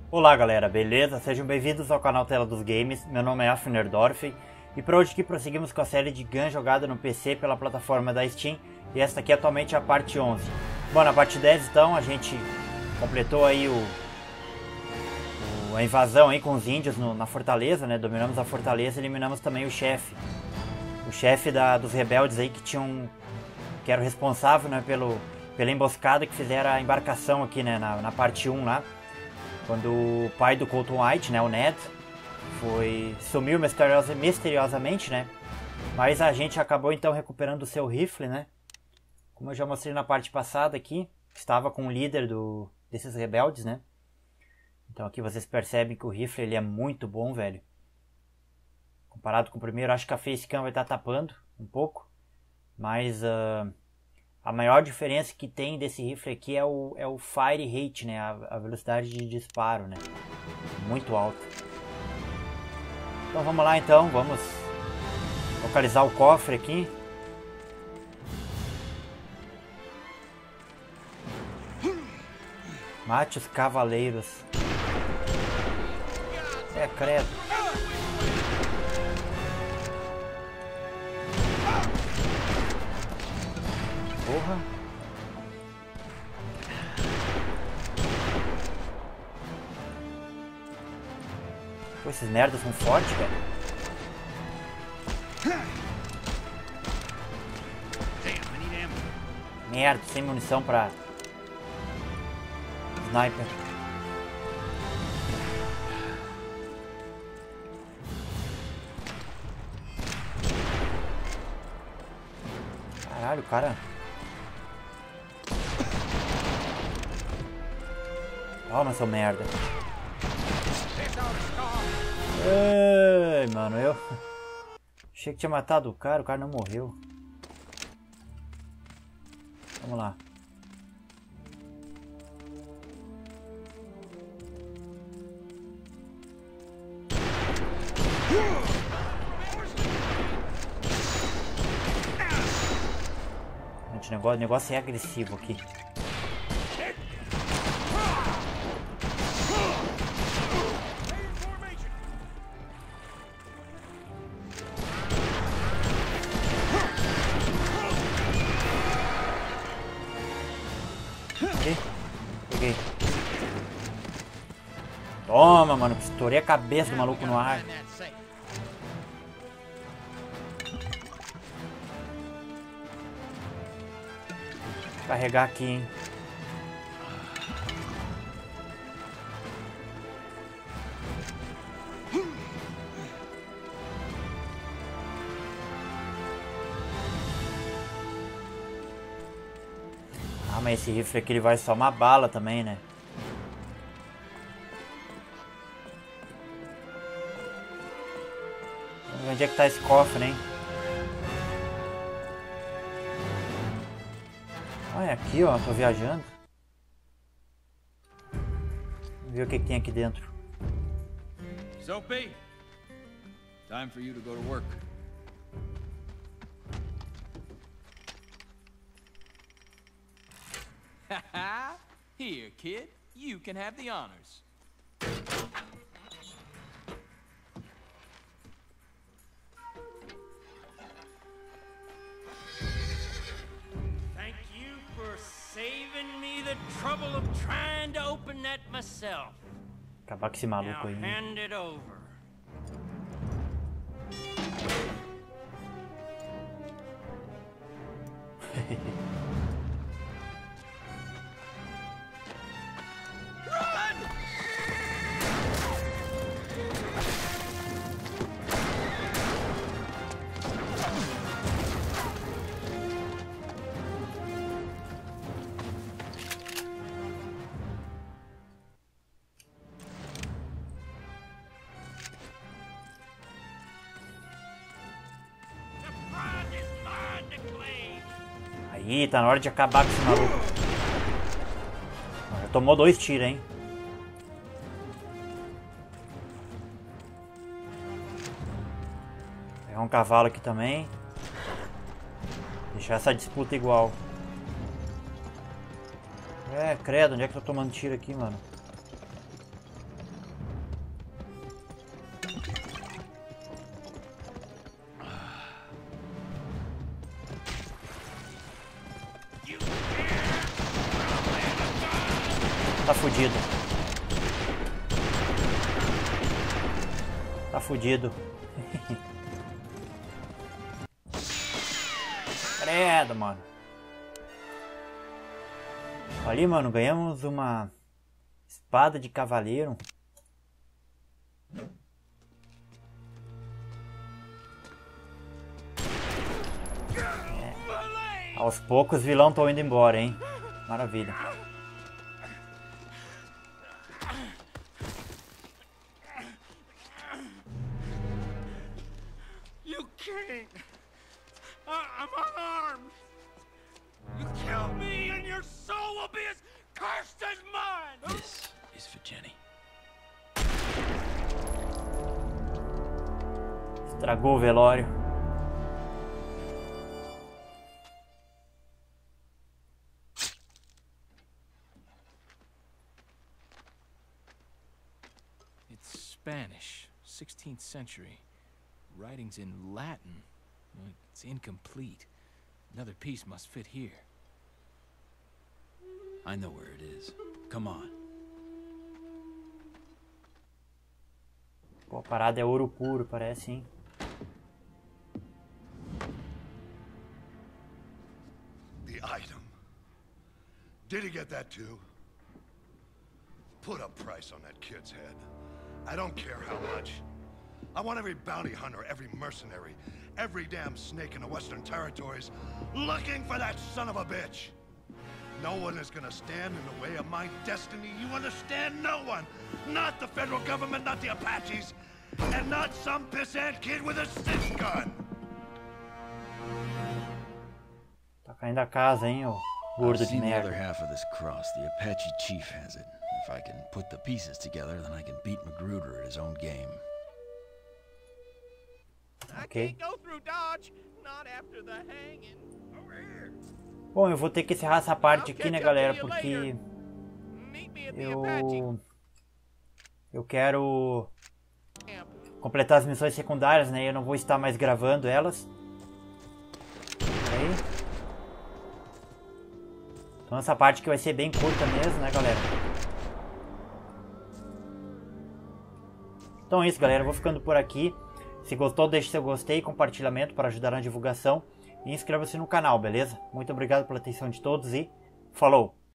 Olá galera, beleza? Sejam bem-vindos ao canal Tela dos Games, meu nome é Afnerdorf e por hoje aqui prosseguimos com a série de Gun jogada no PC pela plataforma da Steam e esta aqui atualmente é a parte 11. Bom, na parte 10 então a gente completou aí a invasão aí com os índios na fortaleza, né? Dominamos a fortaleza e eliminamos também o chefe. O chefe dos rebeldes aí que era o responsável, né, pela emboscada que fizeram a embarcação aqui, né, na parte 1 lá. Quando o pai do Colton White, né, o Ned, sumiu misteriosamente, né? Mas a gente acabou então recuperando o seu rifle, né? Como eu já mostrei na parte passada aqui, estava com o líder desses rebeldes, né? Então aqui vocês percebem que o rifle ele é muito bom, velho. Comparado com o primeiro, acho que a facecam vai estar tapando um pouco. Mas a maior diferença que tem desse rifle aqui é o fire rate, né? A velocidade de disparo, né? Muito alta. Então vamos lá então, vamos localizar o cofre aqui. Mate os cavaleiros. É, credo. Porra. Pô, esses merdas são fortes, velho. Merda, sem munição pra sniper. Caralho, cara. Toma, seu merda. Ai, mano, eu achei que tinha matado o cara não morreu. Vamos lá. Gente, o negócio é agressivo aqui. Peguei. Toma, mano. Estourei a cabeça do maluco no ar. Vou carregar aqui, hein. Ah, mas esse rifle aqui ele vai só uma bala também, né? Vamos ver onde é que tá esse cofre, hein? Ah, é aqui, ó. Tô viajando. Vamos ver o que tem aqui dentro. Soapy, time for you to go to work. Here, kid. You can have the honors. Thank you for saving me the trouble of trying to open that myself. Acabar com esse maluco Now aí. hand it over. Aí, tá na hora de acabar com esse maluco. Já tomou 2 tiros, hein? Pegar um cavalo aqui também. Deixar essa disputa igual. É, credo, onde é que eu tô tomando tiro aqui, mano? Tá fudido. Tá fudido. Credo, mano. Ali, mano, ganhamos uma espada de cavaleiro. Aos poucos os vilão estão indo embora, hein? Maravilha. You can't. I'm unarmed. You kill me and your soul will be as cursed as mine. This is for Jenny. Estragou o velório. Spanish, 16th century. Writings in Latin. It's incomplete. Another piece must fit here. I know where it is. Come on. Pô, a parada é ouro puro, parece, hein? The item. Did he get that too? Put a price on that kid's head. I don't care how much. I want every bounty hunter, every mercenary, every damn snake in the Western Territories looking for that son of a bitch. No one is gonna stand in the way of my destiny. You understand? No one. Not the federal government, not the Apaches, and not some pissant kid with a six gun. Tá caindo a casa, hein, ô gordo de the other merda. half of this cross. The Apache chief has it. If I can put the pieces together, then I can beat Magruder at his own game. Ok. Go through Dodge, not after the hanging. Over here. Bom, eu vou ter que encerrar essa parte aqui, né, galera, porque Meet me at the Apache eu quero camp. completar as missões secundárias, né? Eu não vou estar mais gravando elas. Aí. Então essa parte aqui vai ser bem curta mesmo, né, galera? Então é isso, galera. Eu vou ficando por aqui. Se gostou, deixe seu gostei e compartilhamento para ajudar na divulgação. E inscreva-se no canal, beleza? Muito obrigado pela atenção de todos e falou!